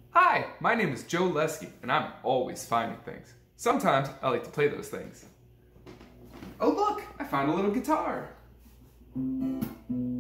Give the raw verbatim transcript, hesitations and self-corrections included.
Hi, my name is Joe Lesky, and I'm always finding things. Sometimes I like to play those things. Oh look, I found a little guitar.